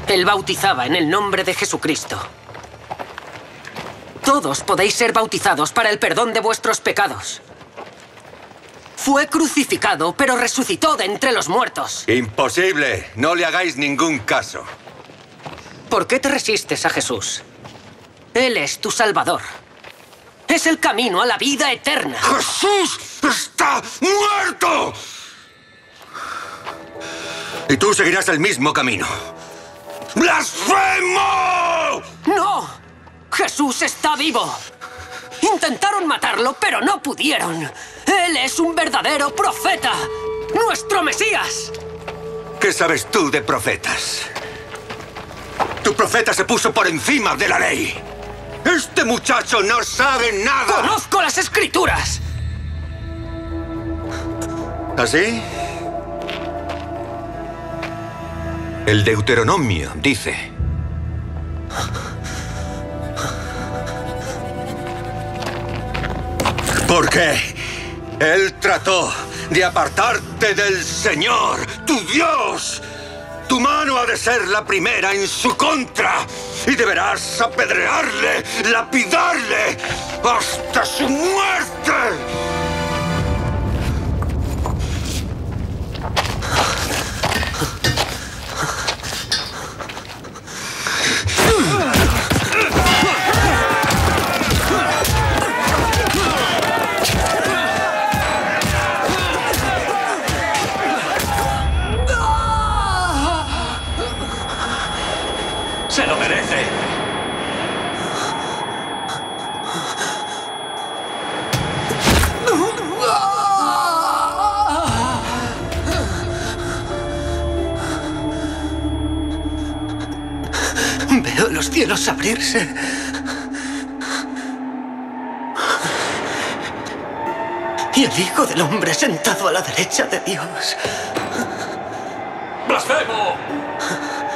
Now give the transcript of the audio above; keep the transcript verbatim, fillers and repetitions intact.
Él bautizaba en el nombre de Jesucristo. Todos podéis ser bautizados para el perdón de vuestros pecados. Fue crucificado, pero resucitó de entre los muertos. Imposible. No le hagáis ningún caso. ¿Por qué te resistes a Jesús? Él es tu Salvador. Es el camino a la vida eterna. ¡Jesús está muerto! Y tú seguirás el mismo camino. ¡Blasfemo! ¡No! ¡Jesús está vivo! Intentaron matarlo, pero no pudieron. Él es un verdadero profeta. ¡Nuestro Mesías! ¿Qué sabes tú de profetas? Tu profeta se puso por encima de la ley. Este muchacho no sabe nada. ¡Conozco las Escrituras! ¿Así? El Deuteronomio dice: porque Él trató de apartarte del Señor, tu Dios. Tu mano ha de ser la primera en su contra y deberás apedrearle, lapidarle hasta su muerte. ¡Se lo merece! Veo los cielos abrirse. Y el Hijo del Hombre sentado a la derecha de Dios. ¡Blasfemo!